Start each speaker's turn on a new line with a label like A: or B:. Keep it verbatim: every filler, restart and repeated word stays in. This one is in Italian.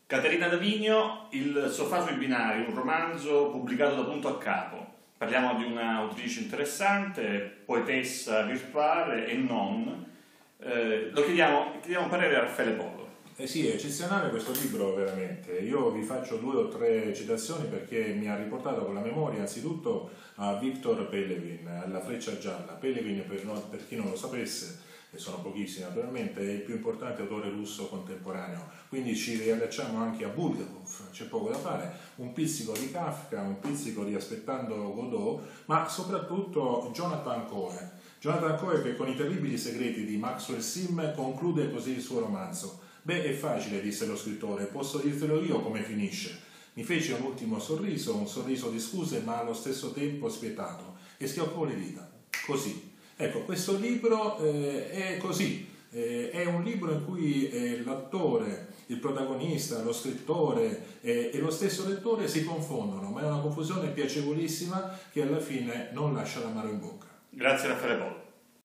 A: Caterina Davigno, Il sofà sui binari, un romanzo pubblicato da Punto a Capo. Parliamo di un'autrice interessante, poetessa virtuale e non. Eh, lo chiediamo, chiediamo un parere a Raffaele Polo.
B: Eh sì, è eccezionale questo libro veramente. Io vi faccio due o tre citazioni perché mi ha riportato con la memoria anzitutto a Victor Pelevin, alla Freccia Gialla. Pelevin, per, no, per chi non lo sapesse, e sono pochissimi naturalmente, è il più importante autore russo contemporaneo, quindi ci riallacciamo anche a Bulgakov, c'è poco da fare, un pizzico di Kafka, un pizzico di Aspettando Godot, ma soprattutto Jonathan Coe. Jonathan Coe che con I terribili segreti di Maxwell Sim conclude così il suo romanzo. Beh, è facile, disse lo scrittore, posso dirtelo io come finisce. Mi fece un ultimo sorriso, un sorriso di scuse ma allo stesso tempo spietato, e schioccò le dita. Così. Ecco, questo libro eh, è così, eh, è un libro in cui eh, l'attore, il protagonista, lo scrittore eh, e lo stesso lettore si confondono, ma è una confusione piacevolissima che alla fine non lascia l'amaro in bocca.
A: Grazie Raffaele Polo.